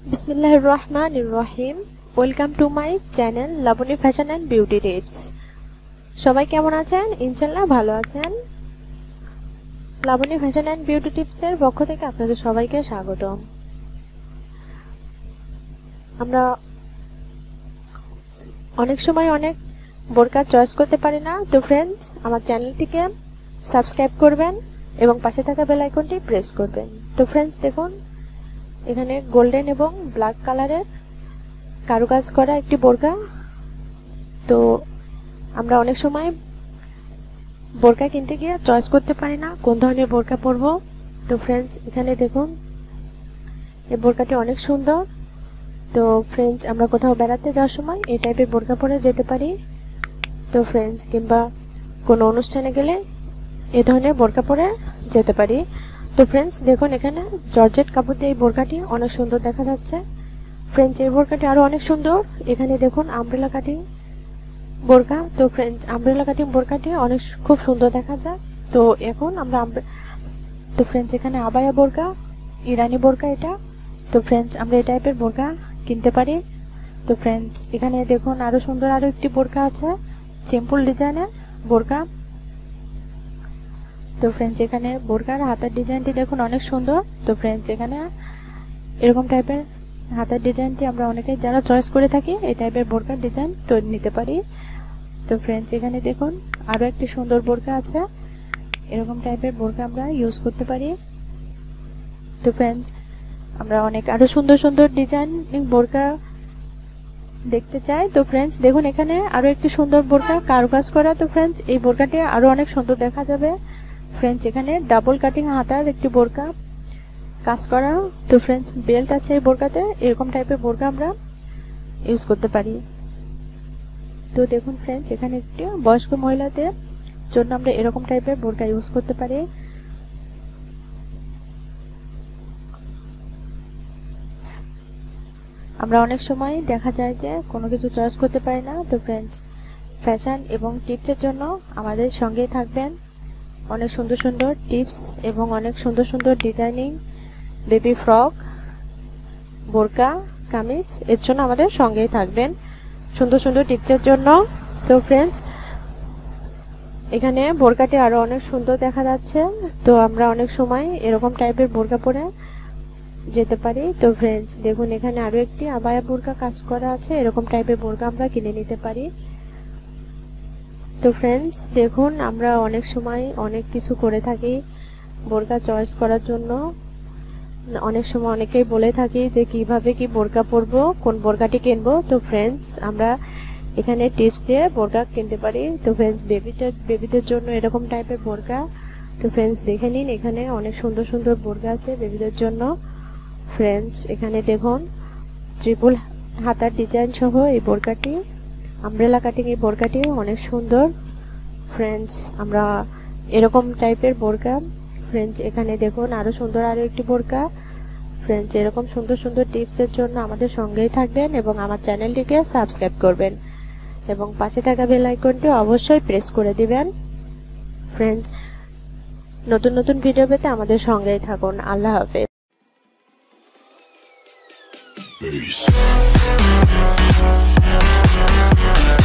বিসমিল্লাহিররহমানিররহিম। Welcome to my channel Laboni fashion and beauty tips. সবাই কেমন আছেন? ইনশাআল্লাহ ভালো আছেন। লাবণী ফ্যাশন অ্যান্ড বিউটি টিপসের পক্ষ থেকে আপনাদের সবাইকে স্বাগতম। আমরা অনেক সময় অনেক বোরকা চয়েস করতে পারি না, তো ফ্রেন্ডস আমার চ্যানেলটিকে সাবস্ক্রাইব করবেন এবং পাশে থাকা বেল আইকনটি প্রেস করবেন। তো ফ্রেন্ডস দেখুন, এখানে গোল্ডেন এবং ব্ল্যাক কালারের কারুকাজ করা একটি বোরকা। তো আমরা অনেক সময় বোরকা কিনতে গিয়ে চয়েস করতে পারি না কোন ধরনের বোরকা পরবো। তো ফ্রেন্ডস এখানে দেখুন, এই বোরকাটি অনেক সুন্দর। তো ফ্রেন্ডস আমরা কোথাও বেড়াতে যাওয়ার সময় এই টাইপের বোরকা পরে যেতে পারি। তো ফ্রেন্ডস কিংবা কোনো অনুষ্ঠানে গেলে এই ধরনের বোরকা পরে যেতে পারি। তো ফ্রেন্ডস দেখুন, এখানে জর্জেট কাপড় দিয়ে এই বোরকাটি অনেক সুন্দর দেখা যাচ্ছে। ফ্রেন্ডস এই বোরকাটি আরো অনেক সুন্দর। এখানে দেখুন আমব্রেলা কাটিং বোরকা। তো ফ্রেন্ডস আমব্রেলা কাটিং বোরকাটি অনেক খুব সুন্দর দেখা যায়। তো এখন আমরা তো ফ্রেন্ডস এখানে আবায়া বোরকা, ইরানি বোরকা এটা। তো ফ্রেন্ডস আমরা এই টাইপের বোরকা কিনতে পারি। তো ফ্রেন্ডস এখানে দেখুন আরো সুন্দর আরো একটি বোরকা আছে, সিম্পল ডিজাইনের বোরকা। তো ফ্রেন্ডস এখানে বোরকার হাতার ডিজাইনটি দেখুন অনেক সুন্দর। তো ফ্রেন্ডস এখানে এরকম টাইপের হাতার ডিজাইনটি আমরা অনেকেই যারা চয়েস করে থাকি এই টাইপের বোরকার ডিজাইন তৈরি নিতে পারি। তো ফ্রেন্ডস এখানে দেখুন আরো একটি সুন্দর বোরকা আছে, এরকম টাইপের বোরকা আমরা ইউজ করতে পারি। তো ফ্রেন্ডস আমরা অনেক আরো সুন্দর সুন্দর ডিজাইন বোরকা দেখতে চাই। তো ফ্রেন্ডস দেখুন এখানে আরো একটি সুন্দর বোরকা কারুকাজ করা। তো ফ্রেন্ডস এই বোরকাটি আরো অনেক সুন্দর দেখা যাবে। ফ্রেন্ডস এখানে ডাবল কাটিং হাতার একটি বোরকা কাজ করা। তো ফ্রেন্ডস বেল্ট আছে এই বোরকাতে, এরকম টাইপের বোরকা আমরা ইউজ করতে পারি। তো দেখুন ফ্রেন্ডস এখানে একটি বয়স্ক মহিলাদের জন্য আমরা এরকম টাইপের বোরকা ইউজ করতে পারি। আমরা অনেক সময় দেখা যায় যে কোনো কিছু চয়েস করতে পারি না। তো ফ্রেন্ডস ফ্যাশন এবং টিপসের জন্য আমাদের সঙ্গেই থাকবেন। অনেক সুন্দর সুন্দর টিপস এবং অনেক সুন্দর সুন্দর ডিজাইনিং বেবি ফ্রক, বোরকা, কামিজ এর জন্য আমাদের সঙ্গেই থাকবেন সুন্দর সুন্দর টিপসের জন্য। তো ফ্রেন্ডস এখানে বোরকাটি আরো অনেক সুন্দর দেখা যাচ্ছে। তো আমরা অনেক সময় এরকম টাইপের বোরকা পরে যেতে পারি। তো ফ্রেন্ডস দেখুন এখানে আরো একটি আবায়া বোরকা কাজ করা আছে, এরকম টাইপের বোরকা আমরা কিনে নিতে পারি। তো ফ্রেন্ডস দেখুন আমরা অনেক সময় অনেক কিছু করে থাকি বোরকা চয়েস করার জন্য। অনেক সময় অনেকেই বলে থাকি যে কিভাবে কি বোরকা পরবো, কোন বোরকাটি কিনবো। তো ফ্রেন্ডস আমরা এখানে টিপস দিয়ে বোরকা কিনতে পারি। তো ফ্রেন্ডস বেবিদের জন্য এরকম টাইপের বোরকা। তো ফ্রেন্ডস দেখে নিন এখানে অনেক সুন্দর সুন্দর বোরকা আছে বেবিদের জন্য। ফ্রেন্ডস এখানে দেখুন ট্রিপল হাতার ডিজাইন সহ এই বোরকাটি, আমব্রেলা কাটিং এই বোরকাটি অনেক সুন্দর। ফ্রেন্ডস আমরা এরকম টাইপের বোরকা। ফ্রেন্ডস এখানে দেখুন আরো সুন্দর আরো একটি বোরকা। ফ্রেন্ডস এরকম সুন্দর সুন্দর টিপসের জন্য আমাদের সঙ্গেই থাকবেন এবং আমার চ্যানেলটিকে সাবস্ক্রাইব করবেন এবং পাশে থাকা বেল আইকনটি অবশ্যই প্রেস করে দিবেন। ফ্রেন্ডস নতুন নতুন ভিডিও পেতে আমাদের সঙ্গেই থাকুন। আল্লাহ হাফেজ।